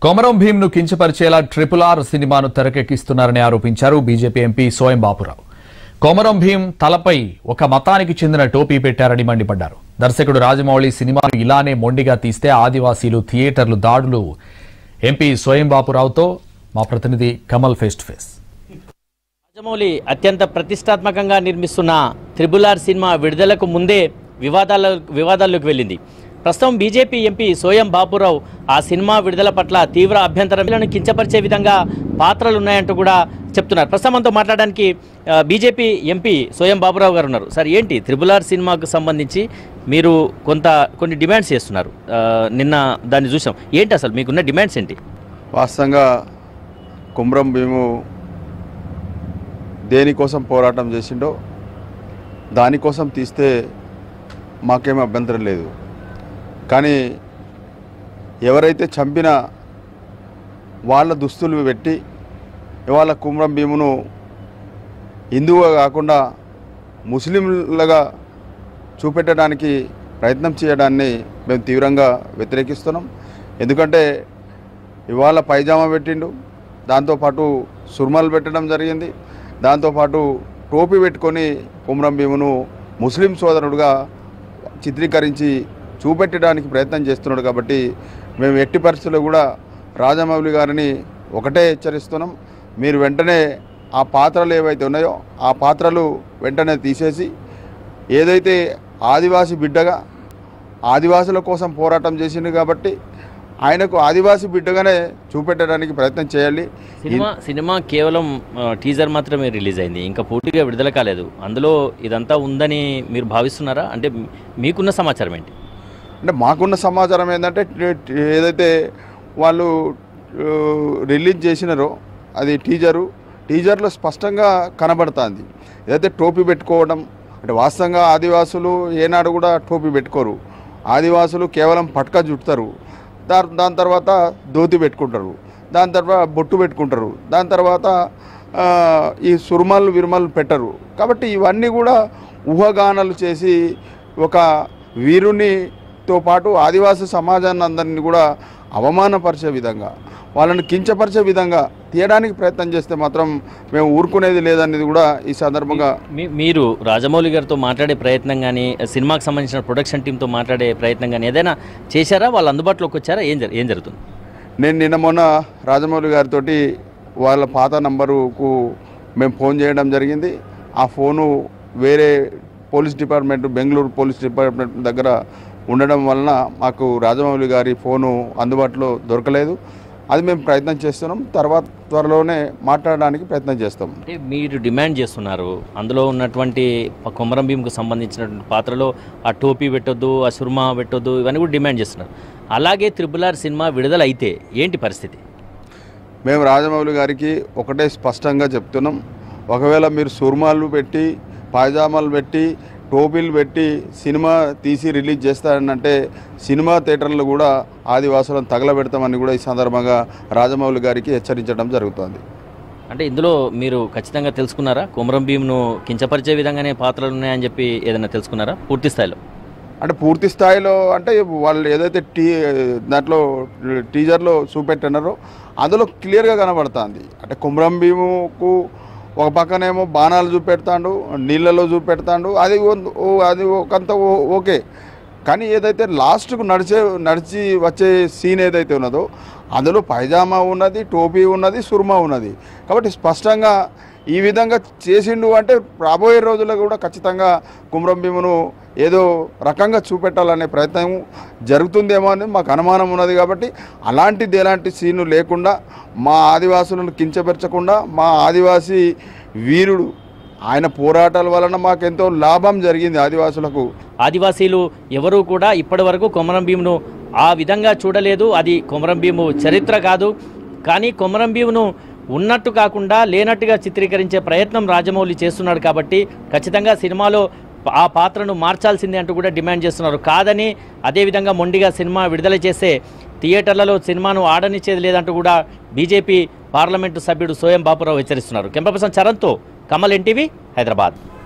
Komaram భీంను కించపరిచేలా RRR సినిమాను తెరకెక్కిస్తున్నారని ఆరోపించారు బీజేపీ ఎంపీ సోయం బాపురావు. కొమరం భీం తలపై ఒక మతానికి చెందిన టోపీ పెట్టారని మండిపడ్డారు. దర్శకుడు రాజమౌళి సినిమాను ఇలానే మొండిగా తీస్తే ఆదివాసీలు థియేటర్లు దాడులు. ఎంపీ సోయం బాపురావుతో మా ప్రతినిధి Kamal face to face. Rajamouli అత్యంత ప్రతిష్టాత్మకంగా నిర్మిస్తున్న RRR సినిమా విడుదలకు ముందే వివాదాల్లోకి వెళ్ళింది. ప్రస్తుతం బీజేపీ ఎంపీ సోయం బాపురావు ఆ సినిమా విడుదల పట్ల తీవ్ర అభ్యంతరాలను కించపరిచే విధంగా పాత్రలు ఉన్నాయంటూ కూడా చెప్తున్నారు. ప్రస్తుతం మనతో మాట్లాడడానికి బీజేపీ ఎంపీ సోయం బాపురావు గారు ఉన్నారు. సార్, ఏంటి RRR సినిమాకు సంబంధించి మీరు కొన్ని డిమాండ్స్ చేస్తున్నారు? నిన్న దాన్ని చూసాం. ఏంటి అసలు మీకున్న డిమాండ్స్ ఏంటి? వాస్తవంగా కొమరం భీము దేనికోసం పోరాటం చేసిండో దానికోసం తీస్తే మాకేం అభ్యంతరం లేదు. కానీ ఎవరైతే చంపిన వాళ్ళ దుస్తులు పెట్టి ఇవాళ కొమరం భీమును హిందువుగా కాకుండా ముస్లింలుగా చూపెట్టడానికి ప్రయత్నం చేయడాన్ని మేము తీవ్రంగా వ్యతిరేకిస్తున్నాం. ఎందుకంటే ఇవాళ పైజామా పెట్టిండు, దాంతోపాటు సుర్మలు పెట్టడం జరిగింది, దాంతోపాటు టోపీ పెట్టుకొని కొమరం భీమును ముస్లిం సోదరుడుగా చిత్రీకరించి చూపెట్టడానికి ప్రయత్నం చేస్తున్నాడు. కాబట్టి మేము ఎట్టి పరిస్థితుల్లో కూడా రాజమౌళి గారిని ఒకటే హెచ్చరిస్తున్నాం, మీరు వెంటనే ఆ పాత్రలు ఏవైతే ఉన్నాయో ఆ పాత్రలు వెంటనే తీసేసి ఏదైతే ఆదివాసీ బిడ్డగా ఆదివాసుల కోసం పోరాటం చేసింది కాబట్టి ఆయనకు ఆదివాసీ బిడ్డగానే చూపెట్టడానికి ప్రయత్నం చేయాలి. సినిమా కేవలం టీజర్ మాత్రమే రిలీజ్ అయింది, ఇంకా పూర్తిగా విడుదల కాలేదు. అందులో ఇదంతా ఉందని మీరు భావిస్తున్నారా? అంటే మీకున్న సమాచారం ఏంటి? అంటే మాకున్న సమాచారం ఏంటంటే ఏదైతే వాళ్ళు రిలీజ్ చేసినారో అది టీజర్లో స్పష్టంగా కనబడుతుంది. ఏదైతే టోపీ పెట్టుకోవడం అంటే వాస్తవంగా ఆదివాసులు ఏనాడు కూడా టోపీ పెట్టుకోరు. ఆదివాసులు కేవలం పట్కా చుడతారు, దాని తర్వాత ధోతి పెట్టుకుంటారు, దాని తర్వాత బొట్టు పెట్టుకుంటారు, దాని తర్వాత ఈ విరుమలు పెట్టరు. కాబట్టి ఇవన్నీ కూడా ఊహాగానాలు చేసి ఒక వీరునితో పాటు ఆదివాసీ సమాజాన్ని అందరినీ కూడా అవమానపరిచే విధంగా వాళ్ళని కించపరిచే విధంగా తీయడానికి ప్రయత్నం చేస్తే మాత్రం మేము ఊరుకునేది లేదనేది కూడా ఈ సందర్భంగా. మీరు రాజమౌళి గారితో మాట్లాడే ప్రయత్నం కానీ సినిమాకి సంబంధించిన ప్రొడక్షన్ టీంతో మాట్లాడే ప్రయత్నం కానీ ఏదైనా చేశారా? వాళ్ళు అందుబాటులోకి వచ్చారా? ఏం జరుగుతుంది? నేను నిన్న మొన్న రాజమౌళి గారితో వాళ్ళ పాత నంబరుకు మేము ఫోన్ చేయడం జరిగింది. ఆ ఫోను వేరే police department, Bengaluru police department దగ్గర ఉండడం వలన మాకు రాజమౌళి గారి ఫోను అందుబాటులో దొరకలేదు. అది మేము ప్రయత్నం చేస్తున్నాం, తర్వాత త్వరలోనే మాట్లాడడానికి ప్రయత్నం చేస్తాం. అంటే మీరు డిమాండ్ చేస్తున్నారు, అందులో ఉన్నటువంటి కొమరం భీంకు సంబంధించినటువంటి పాత్రలో ఆ టోపీ పెట్టొద్దు, ఆ సుర్మా పెట్టొద్దు, ఇవన్నీ కూడా డిమాండ్ చేస్తున్నారు. అలాగే RRR సినిమా విడుదల అయితే ఏంటి పరిస్థితి? మేము రాజమౌళి గారికి ఒకటే స్పష్టంగా చెప్తున్నాం, ఒకవేళ మీరు సుర్మాలు పెట్టి పైజామాలు పెట్టి టోపీలు పెట్టి సినిమా తీసి రిలీజ్ చేస్తారనంటే సినిమా థియేటర్లు కూడా ఆదివాసులను తగలబెడతామని కూడా ఈ సందర్భంగా రాజమౌళి గారికి హెచ్చరించడం జరుగుతుంది. అంటే ఇందులో మీరు ఖచ్చితంగా తెలుసుకున్నారా? కొమరం భీంను కించపరిచే విధంగానే పాత్రలు ఉన్నాయని చెప్పి ఏదైనా తెలుసుకున్నారా పూర్తి స్థాయిలో? అంటే పూర్తి స్థాయిలో అంటే వాళ్ళు ఏదైతే దాంట్లో టీజర్లో చూపెట్టినారో అందులో క్లియర్గా కనబడుతుంది. అంటే కొమరం భీముకు ఒక పక్కనేమో బాణాలు చూపెడతాడు, నీళ్ళలో చూపెడతాడు, అది ఒకంత ఓకే. కానీ ఏదైతే లాస్ట్కు నడిచి వచ్చే సీన్ ఏదైతే ఉన్నదో అందులో పైజామా ఉన్నది, టోపీ ఉన్నది, సుర్మా ఉన్నది. కాబట్టి స్పష్టంగా ఈ విధంగా చేసిండు అంటే రాబోయే రోజుల్లో కూడా ఖచ్చితంగా కొమరం భీమును ఏదో రకంగా చూపెట్టాలనే ప్రయత్నం జరుగుతుందేమో అని మాకు అనుమానం ఉన్నది. కాబట్టి ఎలాంటి సీను లేకుండా మా ఆదివాసులను కించపరచకుండా మా ఆదివాసీ వీరుడు ఆయన పోరాటాల వలన మాకెంతో లాభం జరిగింది ఆదివాసులకు. ఆదివాసీలు ఎవరూ కూడా ఇప్పటి వరకు కొమరం భీమును ఆ విధంగా చూడలేదు. అది కొమరం భీము చరిత్ర కాదు. కానీ కొమరం భీమును ఉన్నట్టు కాకుండా లేనట్టుగా చిత్రీకరించే ప్రయత్నం రాజమౌళి చేస్తున్నాడు. కాబట్టి ఖచ్చితంగా సినిమాలో ఆ పాత్రను మార్చాల్సిందే అంటూ కూడా డిమాండ్ చేస్తున్నారు. కాదని అదేవిధంగా మొండిగా సినిమా విడుదల చేస్తే థియేటర్లలో సినిమాను ఆడనిచ్చేది లేదంటూ కూడా బీజేపీ పార్లమెంటు సభ్యుడు సోయం బాపురావు హెచ్చరిస్తున్నారు. కెమెరా పర్సన్ చరణ్తో కమల్, NTV, హైదరాబాద్.